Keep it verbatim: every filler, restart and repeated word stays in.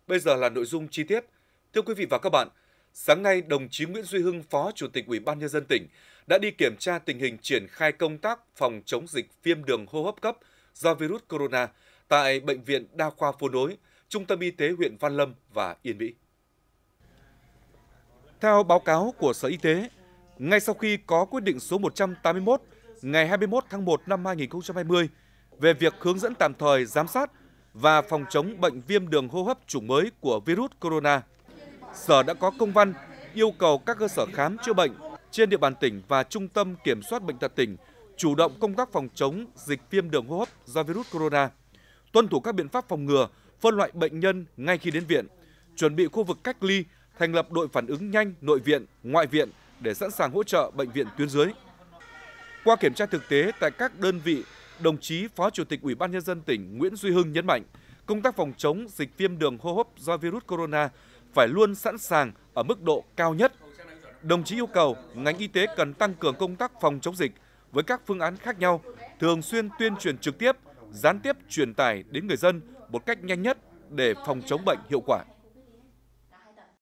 Bây giờ là nội dung chi tiết. Thưa quý vị và các bạn, sáng nay đồng chí Nguyễn Duy Hưng, Phó Chủ tịch Ủy ban Nhân dân tỉnh đã đi kiểm tra tình hình triển khai công tác phòng chống dịch viêm đường hô hấp cấp do virus corona tại Bệnh viện Đa khoa Phố Nối, Trung tâm Y tế huyện Văn Lâm và Yên Mỹ. Theo báo cáo của Sở Y tế, ngay sau khi có quyết định số một trăm tám mươi mốt ngày hai mươi mốt tháng một năm hai nghìn không trăm hai mươi về việc hướng dẫn tạm thời giám sát và phòng chống bệnh viêm đường hô hấp chủng mới của virus corona, Sở đã có công văn yêu cầu các cơ sở khám chữa bệnh trên địa bàn tỉnh và Trung tâm Kiểm soát Bệnh tật tỉnh chủ động công tác phòng chống dịch viêm đường hô hấp do virus corona, tuân thủ các biện pháp phòng ngừa, phân loại bệnh nhân ngay khi đến viện, chuẩn bị khu vực cách ly, thành lập đội phản ứng nhanh nội viện, ngoại viện để sẵn sàng hỗ trợ bệnh viện tuyến dưới. Qua kiểm tra thực tế tại các đơn vị, đồng chí Phó Chủ tịch Ủy ban Nhân dân tỉnh Nguyễn Duy Hưng nhấn mạnh, công tác phòng chống dịch viêm đường hô hấp do virus corona phải luôn sẵn sàng ở mức độ cao nhất. Đồng chí yêu cầu ngành y tế cần tăng cường công tác phòng chống dịch với các phương án khác nhau, thường xuyên tuyên truyền trực tiếp, gián tiếp truyền tải đến người dân một cách nhanh nhất để phòng chống bệnh hiệu quả.